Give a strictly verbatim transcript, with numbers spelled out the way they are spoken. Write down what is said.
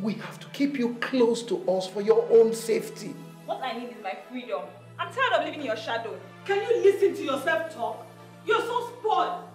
We have to keep you close to us for your own safety. What I need is my freedom. I'm tired of living in your shadow. Can you listen to yourself talk? You're so spoiled.